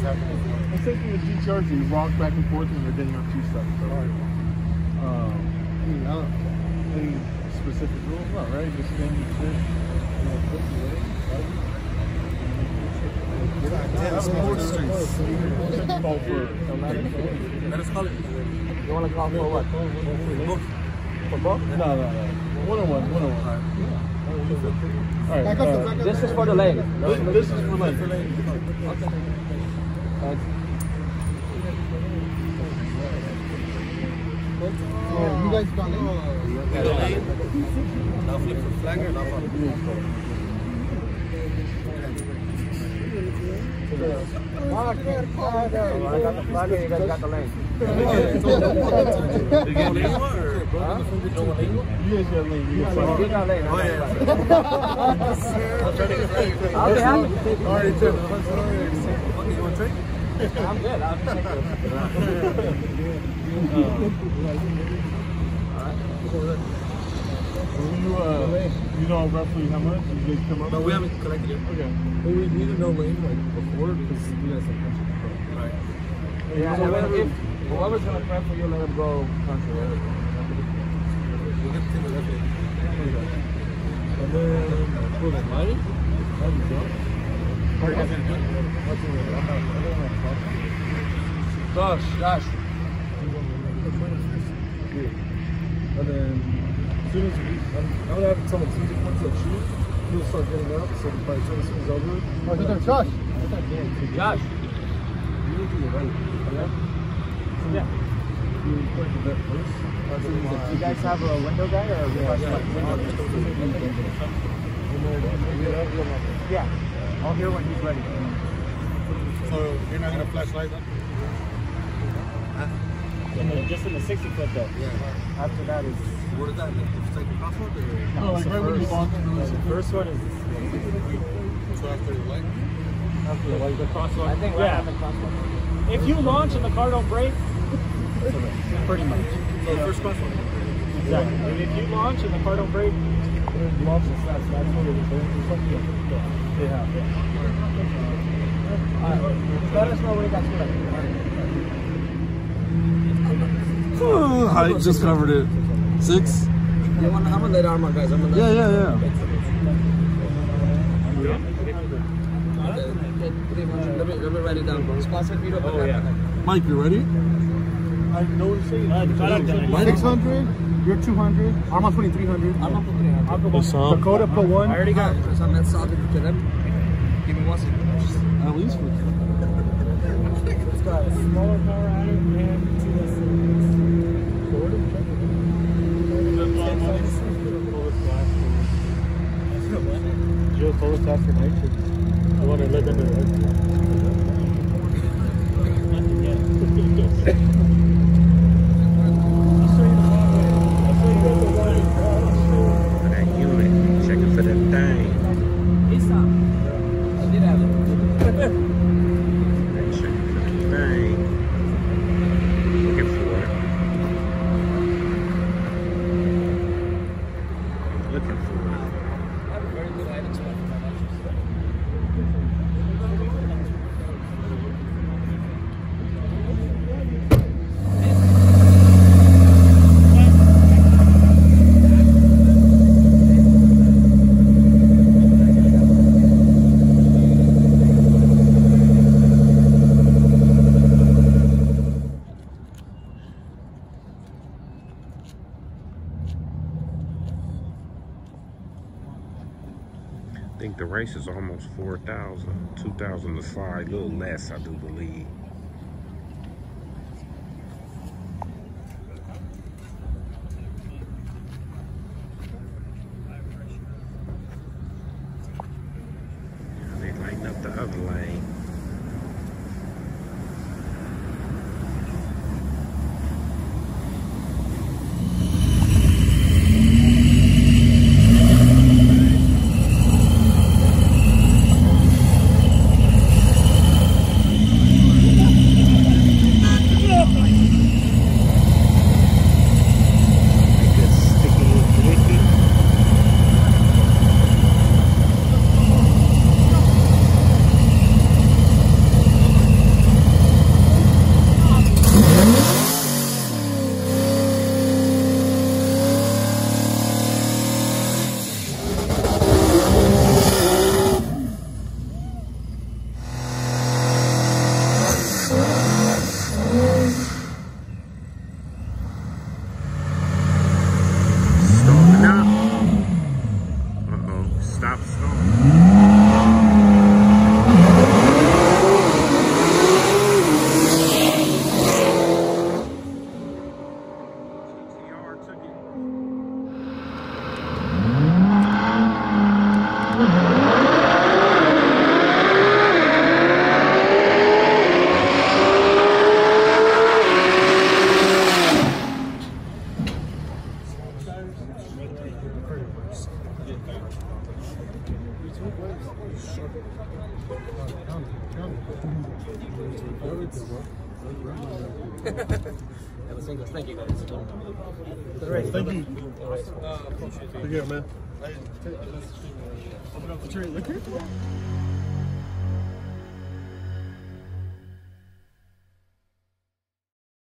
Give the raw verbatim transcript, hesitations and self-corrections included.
happening. I'm thinking the G Charger, you rock back and forth when you're getting on two steps. So, um, I mean, I don't, any specific rules? Not right. Just stand and sit. You know, flip the way. Yeah, small streets. Call for. Let us call it. You want to call for what? Book. For both? No, no, no. One on one. One on one. All right. All right. This is for the lane. This, this is for lane. Okay. Oh, you guys got lane? Now flip the flag or not? I got the flag and you guys got the lane. You get lane or? You guys got lane. You got You lane. got lane. Oh, yeah. I'll be happy to take it. All right, Tim. Okay, you want to trade? I'm good. I'll take it. You, uh, you know roughly how much you guys come up? No, we haven't collected it. Okay. But we need to know lane like before because we got some country control. Right. Yeah, and then if whoever's going to prep for you, let him go country. We'll get to the left. And then, for the money? Gosh, gosh. And then, as soon as we, I'm, I'm gonna have to tell him as soon as he points that shoot, he'll start getting up. So by the time as soon as it's over, Oh, he's gonna Josh. Josh. you need to get right. Yeah. Yeah. You point the bet first. Do you guys have a window guy or a Yeah, yeah. Yeah. I'll hear when he's ready. So you're not gonna flash lights up? In the, just in the sixty foot though. Yeah. After that is. What is that? Like the second crosswalk or? No, like right when you walk through. The first one is So after the light? after the, like the crosswalk. I think right Yeah. on the crosswalk. If you launch and the car don't break, pretty much. So the first crosswalk. Exactly. And if you launch and the car don't break, Launch is fast. That's what it is. There's something. They have. Let us know when you guys feel like it. I just covered it. Six? You want, I'm gonna let armor guys. I'm gonna let Yeah, yeah, yeah. Let me, let me write it down. Sponsor if you don't. Oh, yeah. Mike, you ready? I know what you're saying. uh, I six hundred, you're two hundred, Armand's putting three hundred. I'm gonna put three hundred. I'll go back. Dakota put one. I already got it. So I'm at solid to them. Give me one second. At least for It's got a smaller power out of it and two S Joe Colas after nature. I want to live in the nothing yet. I'll show you the one. I'll show you the one. For that unit, checking for that thing. He's up. I did have it. Checking for that thing. Looking for it. Looking for it. I have a very good item spot for my lectures. I think the race is almost four thousand. two thousand to slide, a little less, I do believe. Yeah, they lighten up the other lane. tickets. And the singles. Thank you guys. To the race. Thank you. The race. Take care, man. Open up the tree. Look here.